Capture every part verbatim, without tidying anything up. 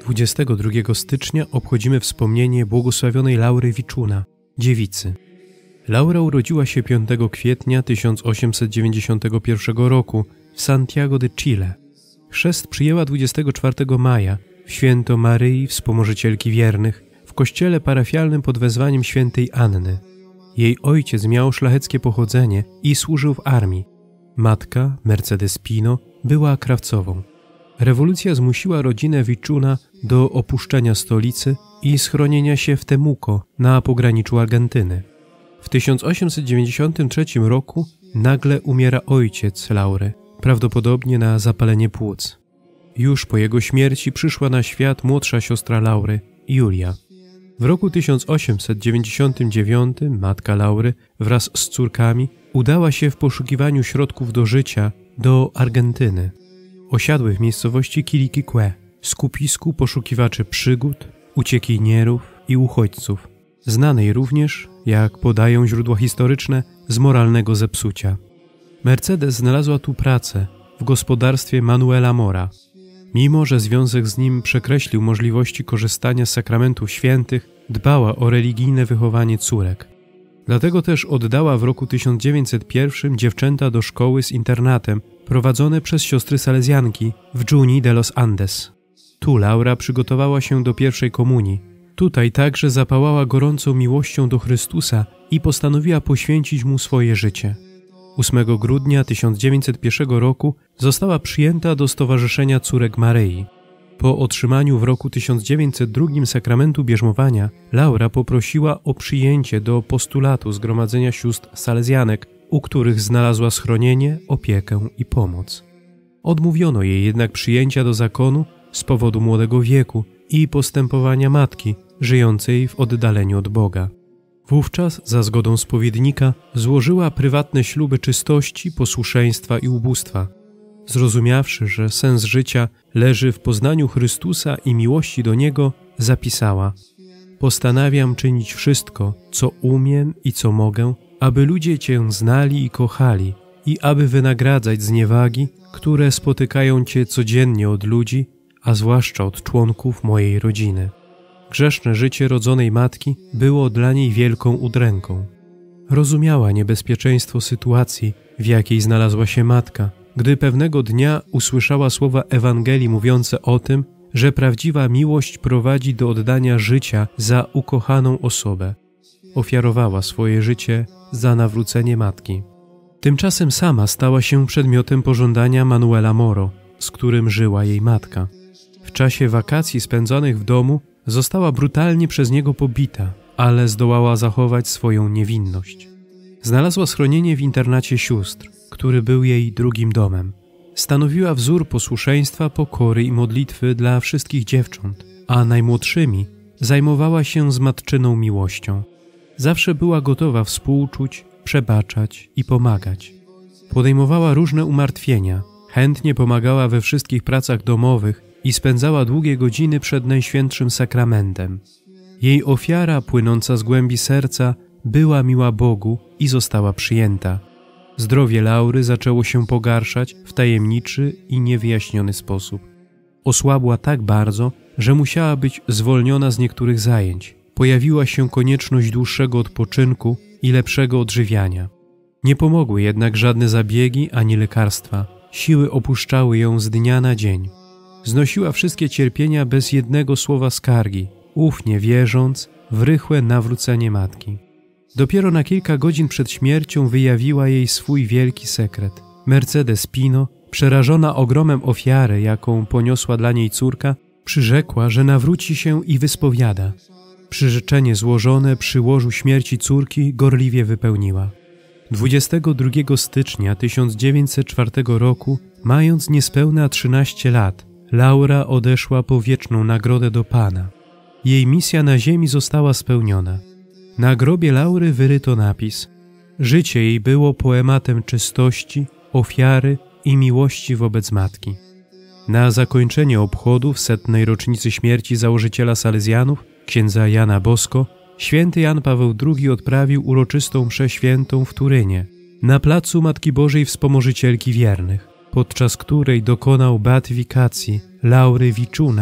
dwudziestego drugiego stycznia obchodzimy wspomnienie błogosławionej Laury Wiczuna, dziewicy. Laura urodziła się piątego kwietnia tysiąc osiemset dziewięćdziesiątego pierwszego roku w Santiago de Chile. Chrzest przyjęła dwudziestego czwartego maja w święto Maryi Wspomożycielki Wiernych w kościele parafialnym pod wezwaniem świętej Anny. Jej ojciec miał szlacheckie pochodzenie i służył w armii. Matka, Mercedes Pino, była krawcową. Rewolucja zmusiła rodzinę Wiczuna do opuszczenia stolicy i schronienia się w Temuco na pograniczu Argentyny. W tysiąc osiemset dziewięćdziesiątym trzecim roku nagle umiera ojciec Laury, prawdopodobnie na zapalenie płuc. Już po jego śmierci przyszła na świat młodsza siostra Laury, Julia. W roku tysiąc osiemset dziewięćdziesiątym dziewiątym matka Laury wraz z córkami udała się w poszukiwaniu środków do życia do Argentyny. Osiadły w miejscowości Quiliquique, skupisku poszukiwaczy przygód, uciekinierów i uchodźców, znanej również, jak podają źródła historyczne, z moralnego zepsucia. Mercedes znalazła tu pracę w gospodarstwie Manuela Mora. Mimo że związek z nim przekreślił możliwości korzystania z sakramentów świętych, dbała o religijne wychowanie córek. Dlatego też oddała w roku tysiąc dziewięćset pierwszym dziewczęta do szkoły z internatem prowadzone przez siostry salezjanki w Juni de los Andes. Tu Laura przygotowała się do pierwszej komunii. Tutaj także zapałała gorącą miłością do Chrystusa i postanowiła poświęcić Mu swoje życie. ósmego grudnia tysiąc dziewięćset pierwszego roku została przyjęta do Stowarzyszenia Córek Maryi. Po otrzymaniu w roku tysiąc dziewięćset drugim sakramentu bierzmowania, Laura poprosiła o przyjęcie do postulatu Zgromadzenia Sióstr Salezjanek, u których znalazła schronienie, opiekę i pomoc. Odmówiono jej jednak przyjęcia do zakonu z powodu młodego wieku i postępowania matki, żyjącej w oddaleniu od Boga. Wówczas, za zgodą spowiednika, złożyła prywatne śluby czystości, posłuszeństwa i ubóstwa. Zrozumiawszy, że sens życia leży w poznaniu Chrystusa i miłości do Niego, zapisała: postanawiam czynić wszystko, co umiem i co mogę, aby ludzie Cię znali i kochali i aby wynagradzać zniewagi, które spotykają Cię codziennie od ludzi, a zwłaszcza od członków mojej rodziny. Grzeszne życie rodzonej matki było dla niej wielką udręką. Rozumiała niebezpieczeństwo sytuacji, w jakiej znalazła się matka, gdy pewnego dnia usłyszała słowa Ewangelii mówiące o tym, że prawdziwa miłość prowadzi do oddania życia za ukochaną osobę. Ofiarowała swoje życie za nawrócenie matki. Tymczasem sama stała się przedmiotem pożądania Manuela Moro, z którym żyła jej matka. W czasie wakacji spędzonych w domu została brutalnie przez niego pobita, ale zdołała zachować swoją niewinność. Znalazła schronienie w internacie sióstr, który był jej drugim domem. Stanowiła wzór posłuszeństwa, pokory i modlitwy dla wszystkich dziewcząt, a najmłodszymi zajmowała się z matczyną miłością. Zawsze była gotowa współczuć, przebaczać i pomagać. Podejmowała różne umartwienia, chętnie pomagała we wszystkich pracach domowych i spędzała długie godziny przed Najświętszym Sakramentem. Jej ofiara, płynąca z głębi serca, była miła Bogu i została przyjęta. Zdrowie Laury zaczęło się pogarszać w tajemniczy i niewyjaśniony sposób. Osłabła tak bardzo, że musiała być zwolniona z niektórych zajęć. Pojawiła się konieczność dłuższego odpoczynku i lepszego odżywiania. Nie pomogły jednak żadne zabiegi ani lekarstwa. Siły opuszczały ją z dnia na dzień. Znosiła wszystkie cierpienia bez jednego słowa skargi, ufnie wierząc w rychłe nawrócenie matki. Dopiero na kilka godzin przed śmiercią wyjawiła jej swój wielki sekret. Mercedes Pino, przerażona ogromem ofiary, jaką poniosła dla niej córka, przyrzekła, że nawróci się i wyspowiada. Przyrzeczenie złożone przy łożu śmierci córki gorliwie wypełniła. dwudziestego drugiego stycznia tysiąc dziewięćset czwartego roku, mając niespełna trzynaście lat, Laura odeszła po wieczną nagrodę do Pana. Jej misja na ziemi została spełniona. Na grobie Laury wyryto napis: życie jej było poematem czystości, ofiary i miłości wobec matki. Na zakończenie obchodów setnej rocznicy śmierci założyciela Salezjanów, księdza Jana Bosko, święty Jan Paweł drugi odprawił uroczystą mszę świętą w Turynie, na placu Matki Bożej Wspomożycielki Wiernych, podczas której dokonał beatyfikacji Laury Wiczuna w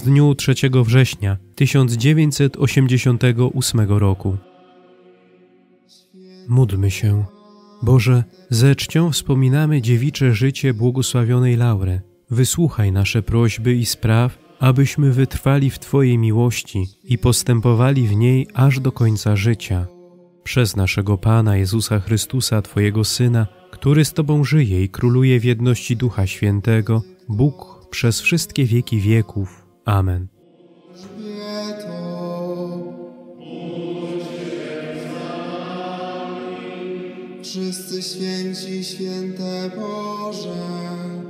w dniu trzeciego września tysiąc dziewięćset osiemdziesiątego ósmego roku. Módlmy się. Boże, ze czcią wspominamy dziewicze życie błogosławionej Laury. Wysłuchaj nasze prośby i spraw, abyśmy wytrwali w Twojej miłości i postępowali w niej aż do końca życia. Przez naszego Pana Jezusa Chrystusa, Twojego Syna, który z Tobą żyje i króluje w jedności Ducha Świętego, Bóg przez wszystkie wieki wieków. Amen. Wszyscy święci, święte Boże,